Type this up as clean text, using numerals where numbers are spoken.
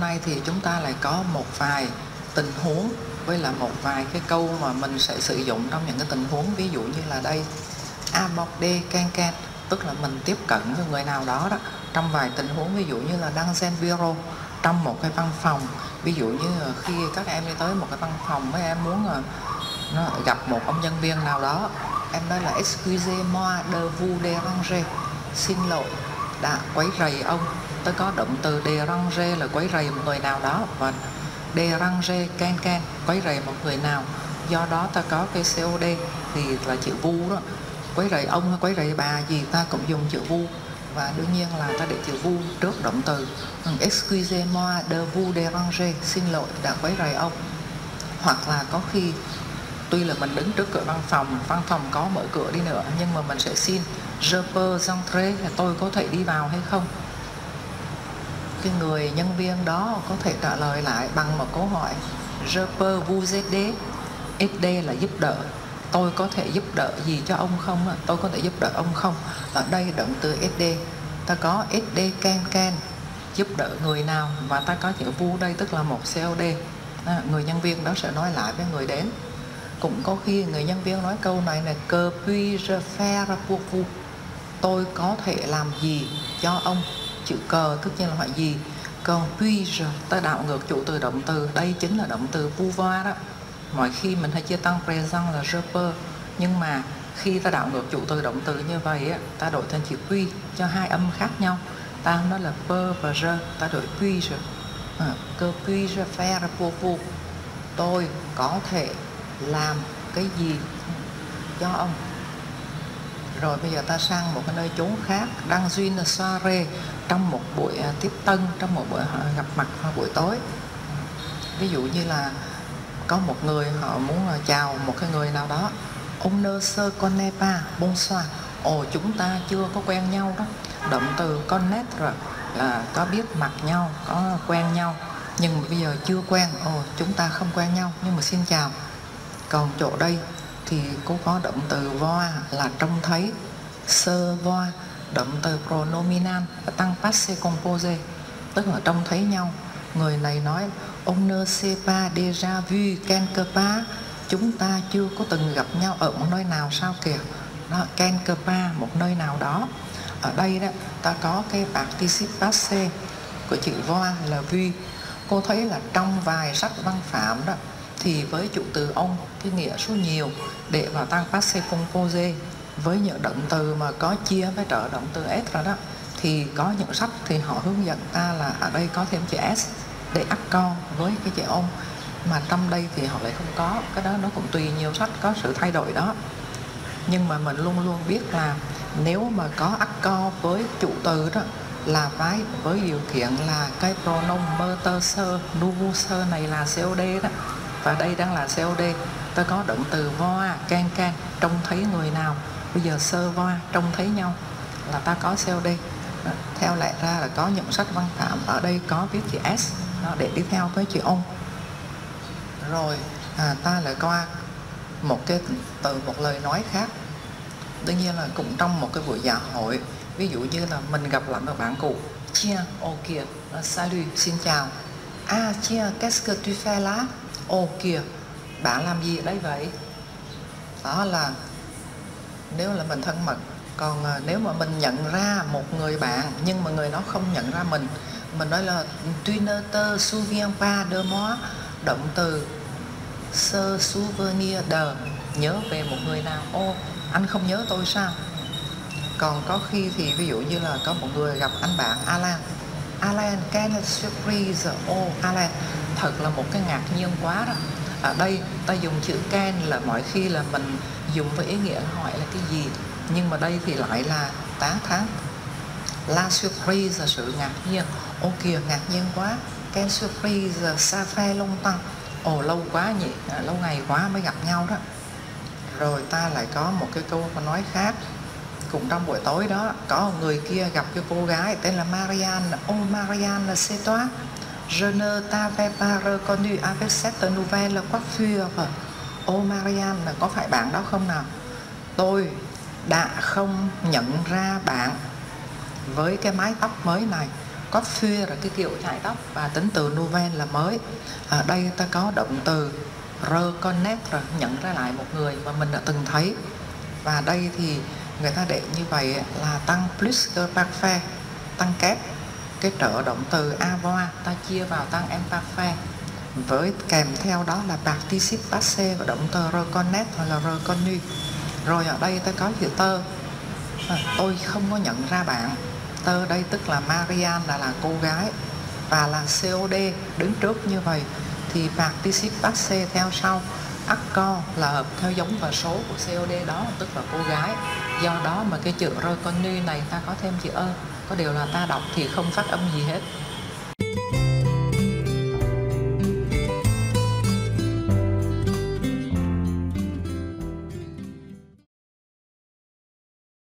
này thì chúng ta lại có một vài tình huống với là một vài cái câu mà mình sẽ sử dụng trong những cái tình huống. Ví dụ như là đây, aborder quelqu'un, tức là mình tiếp cận với người nào đó trong vài tình huống. Ví dụ như là dans un bureau, trong một cái văn phòng. Ví dụ như khi các em đi tới một cái văn phòng, mấy em muốn gặp một ông nhân viên nào đó, em nói là excusez-moi de vous déranger, xin lỗi đã quấy rầy ông. Tôi có động từ déranger là quấy rầy một người nào đó, và déranger quelqu'un, quấy rầy một người nào. Do đó ta có cái COD thì là chữ vu đó. Quấy rầy ông hay quấy rầy bà gì ta cũng dùng chữ vu. Và đương nhiên là ta để chữ vu trước động từ. Excusez-moi de vous déranger, xin lỗi đã quấy rầy ông. Hoặc là có khi tuy là mình đứng trước cửa văn phòng có mở cửa đi nữa, nhưng mà mình sẽ xin je peux entrer, tôi có thể đi vào hay không. Cái người nhân viên đó có thể trả lời lại bằng một câu hỏi, je peux vous aider. Aider là giúp đỡ, tôi có thể giúp đỡ gì cho ông không? Tôi có thể giúp đỡ ông không? Ở đây động từ aider, ta có aider quelqu'un, giúp đỡ người nào, và ta có chữ vous đây, tức là một COD. Người nhân viên đó sẽ nói lại với người đến. Cũng có khi người nhân viên nói câu này là que puis-je faire pour vous, tôi có thể làm gì cho ông. Chữ cờ tất nhiên là hỏi gì. Còn puis-je, ta đảo ngược chủ từ động từ, đây chính là động từ pouvoir đó. Mọi khi mình hay chia tăng présent là je peux, nhưng mà khi ta đảo ngược chủ từ động từ như vậy ta đổi thành chữ puis cho hai âm khác nhau. Ta không nói là peux và je, ta đổi puis-je. Que puis-je faire pour vous, tôi có thể làm cái gì cho ông. Rồi bây giờ ta sang một cái nơi chốn khác. Dans une soirée, trong một buổi tiếp tân, trong một buổi gặp mặt vào buổi tối. Ví dụ như là có một người họ muốn chào một cái người nào đó. On ne se connaît pas, bonsoir. Ồ, chúng ta chưa có quen nhau đó. Động từ connaître là có biết mặt nhau, có quen nhau. Nhưng mà bây giờ chưa quen, ồ, chúng ta không quen nhau, nhưng mà xin chào. Còn chỗ đây thì cô có động từ voir là trông thấy, se voir, động từ pronominal tăng passé composé, tức là trông thấy nhau. Người này nói on ne s'est pas déjà vu quelque part, chúng ta chưa có từng gặp nhau ở một nơi nào sao kìa. Đó, quelque part, một nơi nào đó. Ở đây đó ta có cái participe passé của chữ voir là vu. Cô thấy là trong vài sách văn phạm đó thì với chủ từ ông, cái nghĩa số nhiều để vào tăng passé composé với những động từ mà có chia với trợ động từ s rồi đó, thì có những sách thì họ hướng dẫn ta là ở đây có thêm chữ s để accord với cái chữ ông, mà trong đây thì họ lại không có. Cái đó nó cũng tùy, nhiều sách có sự thay đổi đó. Nhưng mà mình luôn luôn biết là nếu mà có accord với chủ từ đó là phải với điều kiện là cái pronom meurtre sơ, nouveau sơ này là COD đó, và đây đang là COD. Ta có động từ voir, quelqu'un, trông thấy người nào. Bây giờ se voir, trông thấy nhau là ta có COD. Theo lẽ ra là có những sách văn phạm ở đây có viết chữ S để đi theo với chữ ông. Rồi ta lại qua một cái từ, một lời nói khác. Đương nhiên là cũng trong một cái buổi dạ hội. Ví dụ như là mình gặp lại một bạn cũ. Tiens, ô kìa, salut, xin chào. Ah, tiens, qu'est-ce que tu fais là? Ô kìa, bạn làm gì ở đây vậy? Đó là nếu là mình thân mật. Còn nếu mà mình nhận ra một người bạn nhưng mà người đó không nhận ra mình nói là tu ne te souviens pas de moi, động từ se souvenir de, nhớ về một người nào. Ô, anh không nhớ tôi sao? Còn có khi thì ví dụ như là có một người gặp anh bạn Alan. Alan, quelle surprise. Ô, Alan, thật là một cái ngạc nhiên quá đó. Ở đây ta dùng chữ can là mọi khi là mình dùng với ý nghĩa hỏi là cái gì, nhưng mà đây thì lại là tán thán. La surprise là sự ngạc nhiên. Ô kìa, ngạc nhiên quá. Quelle surprise, ça fait longtemps. Ồ, lâu quá nhỉ, lâu ngày quá mới gặp nhau đó. Rồi ta lại có một cái câu nói khác. Cũng trong buổi tối đó, có một người kia gặp cái cô gái tên là Marianne. Oh Marianne, c'est toi? Je ne t'avais pas reconnu avec cette nouvelle coiffure. Oh Marianne, có phải bạn đó không nào? Tôi đã không nhận ra bạn với cái mái tóc mới này. có phê rồi cái kiểu chải tóc, và tính từ nouvelle là mới. Ở đây ta có động từ reconnaître, nhận ra lại một người mà mình đã từng thấy. Và đây thì người ta để như vậy là tăng plus que parfait, tăng kép. Cái trợ động từ avoir ta chia vào tăng imparfait, với kèm theo đó là participe passé và động từ reconnaître hoặc là reconnu. Rồi ở đây ta có chữ tơ, tôi không có nhận ra bạn. Tơ đây tức là Marianne, là cô gái, và là COD đứng trước như vậy thì participe passé theo sau. Accord là hợp theo giống và số của COD đó, tức là cô gái. Do đó mà cái chữ reconnu này ta có thêm chữ ơ, có điều là ta đọc thì không phát âm gì hết.